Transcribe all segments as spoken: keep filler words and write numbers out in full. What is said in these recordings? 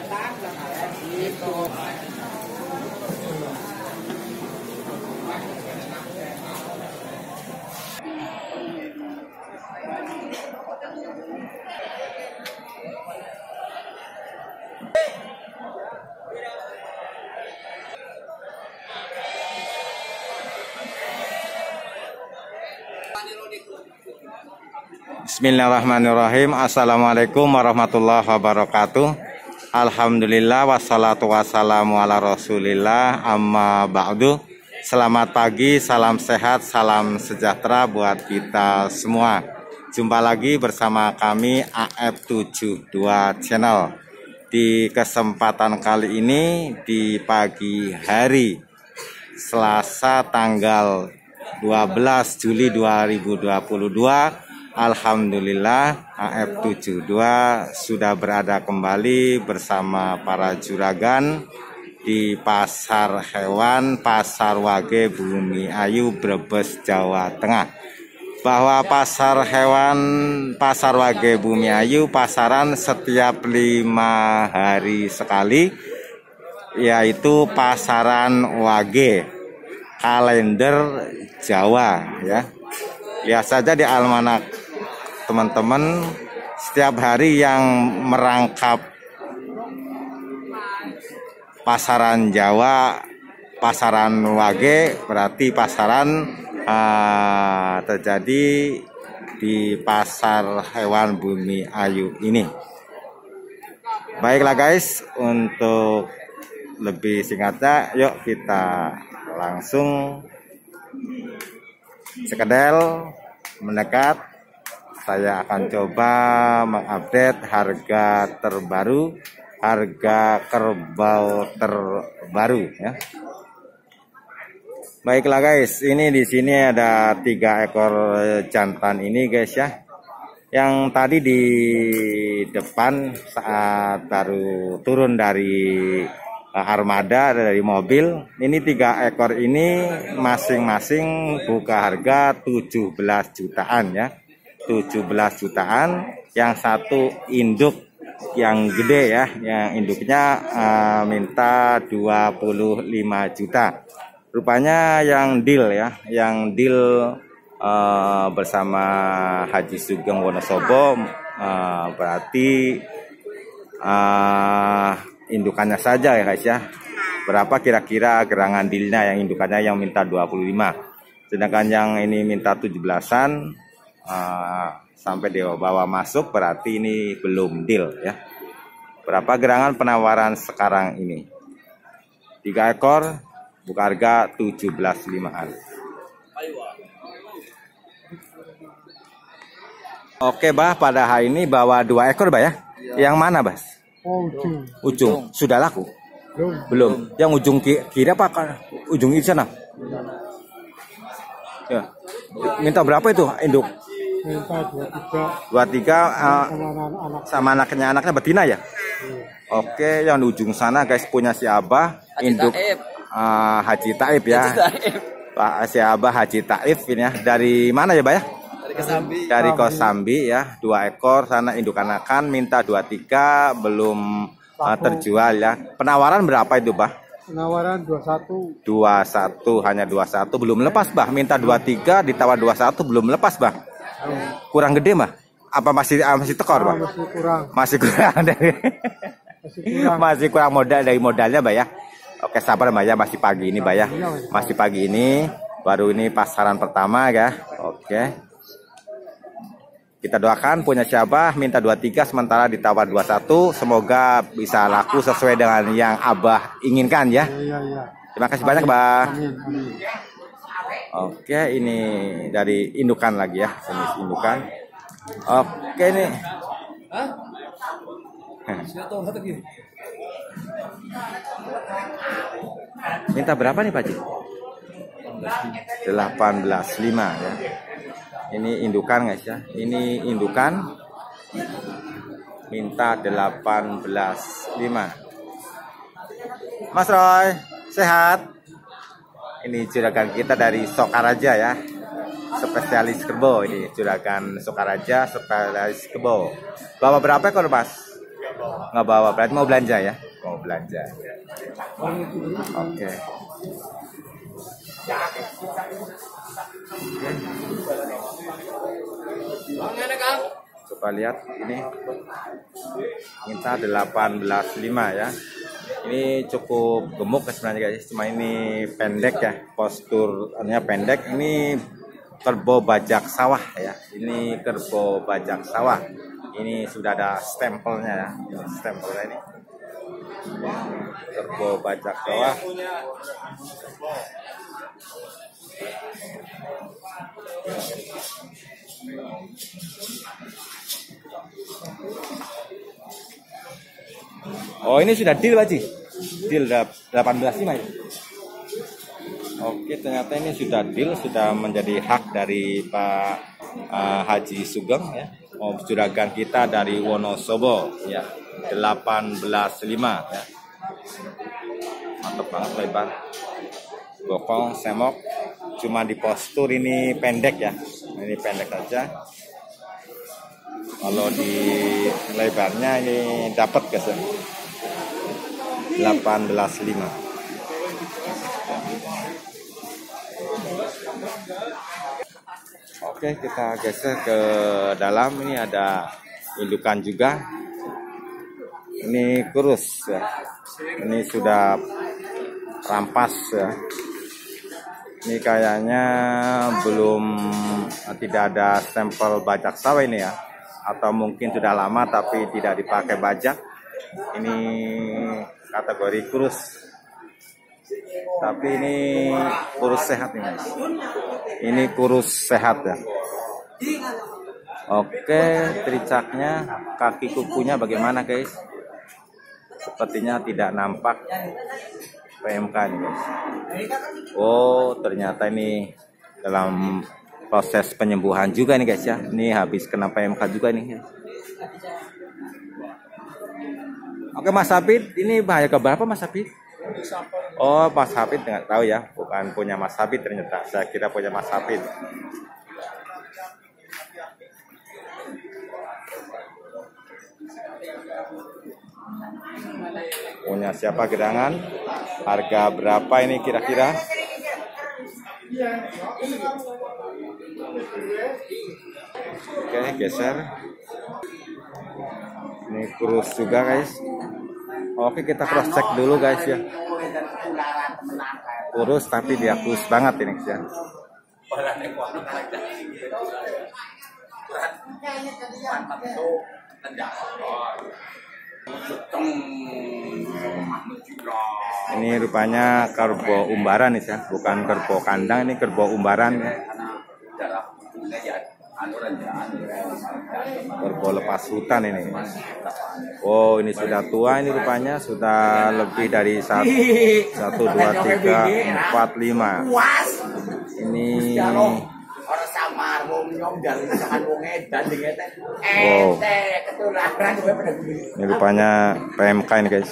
Bismillahirrahmanirrahim. Assalamualaikum warahmatullahi wabarakatuh. Alhamdulillah wassalatu wassalamu ala rasulillah, amma ba'du. Selamat pagi, salam sehat, salam sejahtera buat kita semua. Jumpa lagi bersama kami A F tujuh puluh dua Channel. Di kesempatan kali ini di pagi hari Selasa tanggal dua belas Juli dua ribu dua puluh dua, alhamdulillah A F tujuh puluh dua sudah berada kembali bersama para juragan di Pasar Hewan Pasar Wage Bumi Ayu, Brebes, Jawa Tengah. Bahwa Pasar Hewan Pasar Wage Bumi Ayu pasaran setiap lima hari sekali, yaitu pasaran Wage kalender Jawa ya. Lihat saja di almanak teman-teman, setiap hari yang merangkap pasaran Jawa, pasaran Wage, berarti pasaran uh, terjadi di Pasar Hewan Bumi Ayu ini. Baiklah guys, untuk lebih singkatnya, yuk kita langsung sekedel mendekat. Saya akan coba mengupdate harga terbaru, harga kerbau terbaru ya. Baiklah guys, ini di sini ada tiga ekor jantan ini guys ya. Yang tadi di depan saat baru turun dari armada, dari mobil, ini tiga ekor ini masing-masing buka harga tujuh belas jutaan ya. tujuh belas jutaan. Yang satu induk yang gede ya, yang induknya uh, minta dua puluh lima juta. Rupanya yang deal ya, yang deal uh, bersama Haji Sugeng Wonosobo, uh, berarti uh, indukannya saja ya guys ya. Berapa kira-kira gerangan dealnya yang indukannya yang minta dua puluh lima, sedangkan yang ini minta tujuh belasan. Uh, sampai dia bawa masuk berarti ini belum deal ya. Berapa gerangan penawaran sekarang ini? Tiga ekor buka harga tujuh belas limaan. Oke bah, pada hari ini bawa dua ekor bah ya. Yang mana bah? Ujung. Ujung sudah laku? Belum. Belum. Yang ujung kiri apa kan? Ujung di sana? Ya. Minta berapa itu induk? Minta dua tiga. Dua tiga uh, Anak-anak. sama anaknya, anaknya betina ya? Iya. Oke, yang di ujung sana guys punya si Abah, induk uh, Haji Taib ya. Pak si Abah Haji Taib ini ya. Dari mana ya bah ya? Dari Kosambi. Dari Kosambi ya. Dua ekor sana induk anakan, minta dua tiga, belum uh, terjual ya. Penawaran berapa itu bah? Penawaran dua satu. Dua satu, hanya dua satu, belum lepas bah. Minta dua tiga, ditawar dua satu, belum lepas bah. Kurang gede mah? Apa masih ah, masih tekor bah? Masih kurang. Masih kurang dari Masih kurang. masih kurang modal dari modalnya bah ya. Oke sabar bah ya, masih pagi ini bah ya. Masih pagi ini, baru ini pasaran pertama ya. Oke. Kita doakan punya siapa minta dua tiga sementara ditawar dua satu, semoga bisa laku sesuai dengan yang Abah inginkan ya. Iya, iya. Terima kasih banyak bah. Amin, amin. Oke, ini dari indukan lagi ya, jenis indukan. Oke nih. Minta berapa nih Pak Ji? delapan belas lima ya. Ini indukan guys ya. Ini indukan minta delapan belas lima. Mas Roy, sehat? Ini juragan kita dari Sokaraja ya. Spesialis kerbau ini, juragan Sokaraja, spesialis kerbau. Bawa berapa ekor Mas? Nggak bawa, berarti mau belanja ya? Mau belanja. Oke. Coba lihat ini. Minta delapan belas lima ya. Ini cukup gemuk sebenarnya guys. Cuma ini pendek ya. Posturnya pendek. Ini kerbau bajak sawah ya. Ini kerbau bajak sawah. Ini sudah ada stempelnya ya. Ini stempelnya ini. Kerbau bajak sawah. Oh, ini sudah deal Pak Ji. Deal delapan belas lima ya. Oke, ternyata ini sudah deal, sudah menjadi hak dari Pak uh, Haji Sugeng ya. Oh, juragan kita dari Wonosobo ya. delapan belas lima ya. Mantap banget lebar. Bokong, semok. Cuma di postur ini pendek ya. Ini pendek saja. Kalau di lebarnya ini dapat guys ya. delapan belas lima. Oke, kita geser ke dalam. Ini ada indukan juga. Ini kurus ya. Ini sudah rampas ya. Ini kayaknya belum, tidak ada stempel bajak sawah ini ya. Atau mungkin sudah lama tapi tidak dipakai bajak. Ini kategori kurus. Tapi ini kurus sehat nih guys. Ini kurus sehat ya. Oke, tricaknya, kaki kukunya bagaimana guys? Sepertinya tidak nampak P M K nih guys. Oh, ternyata ini dalam proses penyembuhan juga nih guys ya. Ini habis kena P M K juga nih guys. Oke Mas Hafid, ini bahaya keberapa Mas Hafid? Oh, Mas Hafid nggak tahu ya, bukan punya Mas Hafid ternyata. Saya kira punya Mas Hafid. Punya siapa gerangan? Harga berapa ini kira-kira? Oke, geser. Ini kurus juga guys. Oke, kita cross check dulu guys ya. Kurus tapi dia kurus banget ini guys ya. Ini rupanya kerbau umbaran nih ya, bukan kerbau kandang, ini kerbau umbaran ya. Kerbau lepas hutan ini. Oh, ini sudah tua ini rupanya, sudah lebih dari satu, satu dua tiga empat lima. Ini wow. Ini rupanya P M K ini guys.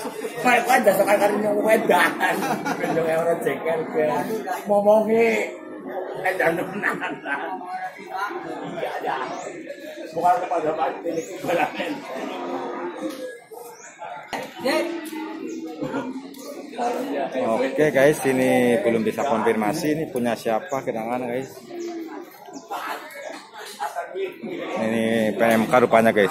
Oke guys, ini belum bisa konfirmasi ini punya siapa gerangan guys. Ini P M K rupanya guys.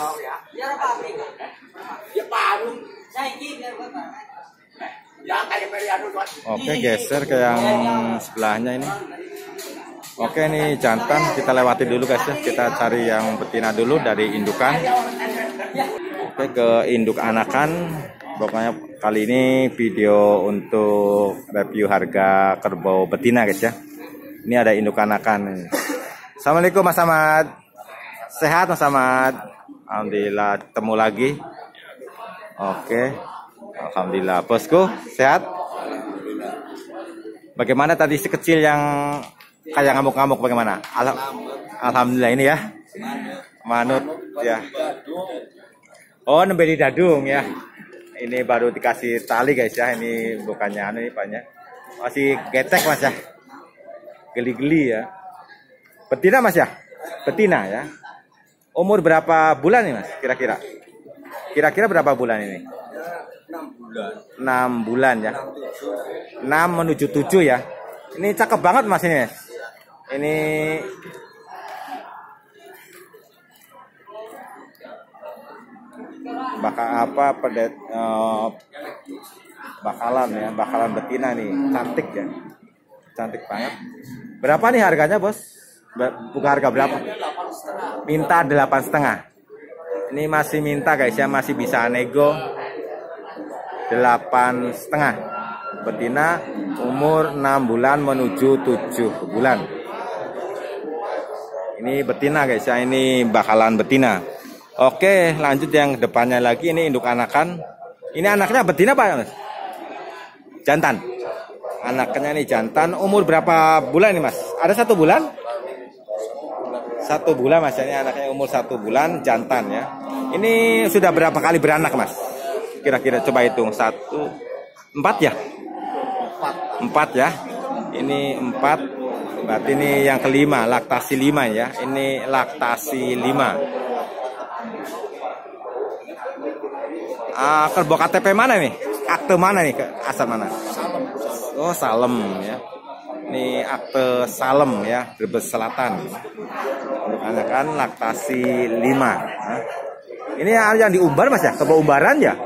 Oke, geser ke yang sebelahnya ini. Oke, ini jantan kita lewati dulu guys ya. Kita cari yang betina dulu dari indukan. Oke, ke induk anakan. Pokoknya kali ini video untuk review harga kerbau betina guys ya. Ini ada induk anakan. Assalamualaikum Mas Ahmad. Sehat Mas Ahmad? Alhamdulillah, ketemu lagi. Oke, alhamdulillah. Bosku sehat? Bagaimana tadi si kecil yang kayak ngamuk-ngamuk bagaimana? Al Alhamdulillah ini ya. Manut ya. Oh, nembe di dadung ya. Ini baru dikasih tali guys ya. Ini bukannya anu ini banyak. Masih getek Mas ya. Geli-geli ya. Betina Mas ya? Betina ya. Umur berapa bulan nih Mas kira-kira? Kira-kira berapa bulan ini? enam bulan. enam bulan ya. enam menuju tujuh ya. Ini cakep banget Mas ini. Ini bakal apa pedet uh, bakalan ya, bakalan betina nih, cantik ya. Cantik banget. Berapa nih harganya, Bos? Buka harga berapa? Minta delapan setengah. Ini masih minta guys ya, masih bisa nego. Delapan setengah. Betina umur enam bulan menuju tujuh bulan. Ini betina guys ya, ini bakalan betina. Oke, lanjut yang depannya lagi, ini induk anakan. Ini anaknya betina Pak? Jantan. Anaknya ini jantan. Umur berapa bulan ini Mas? Ada satu bulan? Satu bulan Mas. Ini anaknya umur satu bulan, jantan ya. Ini sudah berapa kali beranak Mas? Kira-kira coba hitung. Satu, empat ya? Empat ya. Ini empat. Berarti ini yang kelima, laktasi lima ya. Ini laktasi lima. Uh, kerbau K T P mana nih? Akte mana nih? Asal mana? Oh, Salem ya. Ini akte Salem ya, Brebes Selatan. Untuk anakan laktasi lima. Nah, ini yang diumbar Mas ya? Kerbau umbaran ya?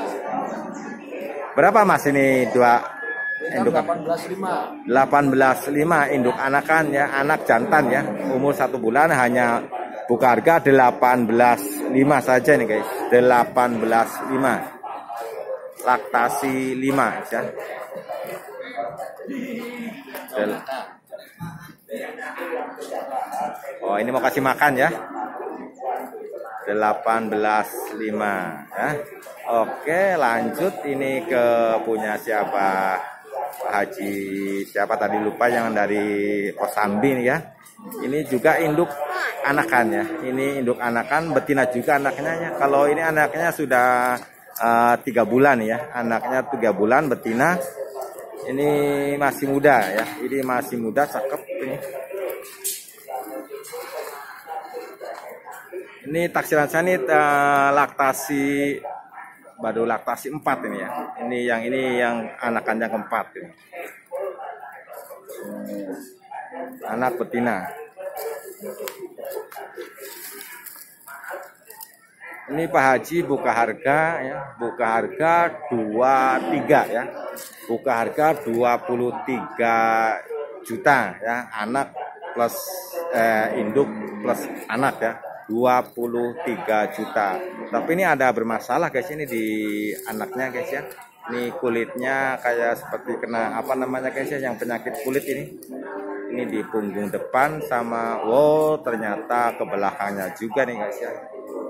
Berapa Mas ini dua induk? delapan belas lima. delapan belas lima induk anakan ya, anak jantan ya. Umur satu bulan hanya buka harga delapan belas lima saja nih guys. delapan belas lima. Laktasi lima ya. Oh, ini mau kasih makan ya. delapan belas lima ya. Oke, lanjut ini ke punya siapa? Pak Haji siapa tadi lupa, yang dari Kosambi nih ya. Ini juga induk anakan ya. Ini induk anakan, betina juga anaknya ya. Kalau ini anaknya sudah uh, tiga bulan ya. Anaknya tiga bulan betina. Ini masih muda ya. Ini masih muda, cakep ini. Ini taksiran saya ini uh, laktasi baru laktasi empat ini ya. Ini yang ini yang anakan yang keempat ini. Anak betina. Ini Pak Haji buka harga ya, buka harga dua puluh tiga ya. Buka harga dua puluh tiga juta ya, anak plus eh, induk plus anak ya. dua puluh tiga juta. Tapi ini ada bermasalah guys, ini di anaknya guys ya. Ini kulitnya kayak seperti kena apa namanya guys ya, yang penyakit kulit ini. Ini di punggung depan sama wow, ternyata ke belakangnya juga nih guys ya.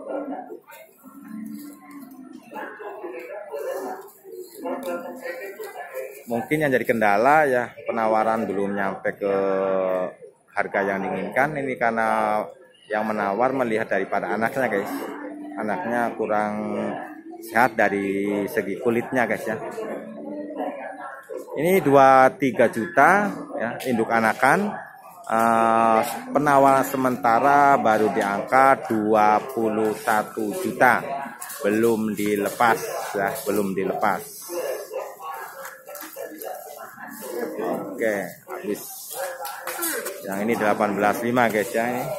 Mungkin yang jadi kendala ya, penawaran belum nyampe ke harga yang diinginkan. Ini karena yang menawar melihat daripada anaknya guys, anaknya kurang sehat dari segi kulitnya guys ya. Ini dua puluh tiga juta ya, induk anakan. Uh, penawaran sementara baru di angka dua puluh satu juta, belum dilepas ya, belum dilepas. Oke, habis yang ini delapan belas lima guys ya. Ini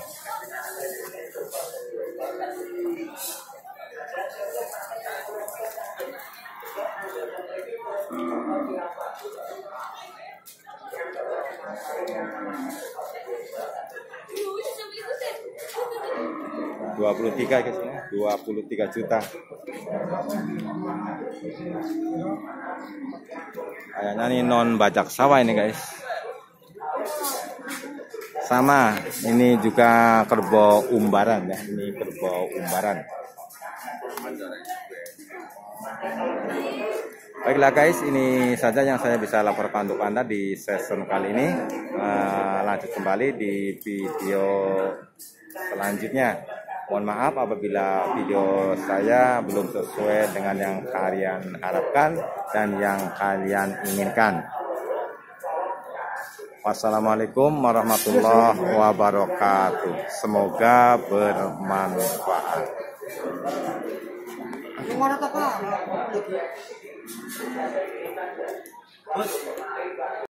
dua puluh tiga guys ya, dua puluh tiga juta. Kayaknya ini non bajak sawah ini guys. Sama, ini juga kerbau umbaran ya, ini kerbau umbaran. Baiklah guys, ini saja yang saya bisa laporkan untuk Anda di season kali ini. Uh, lanjut kembali di video selanjutnya. Mohon maaf apabila video saya belum sesuai dengan yang kalian harapkan dan yang kalian inginkan. Wassalamualaikum warahmatullahi wabarakatuh. Semoga bermanfaat. mana tuh, Pak?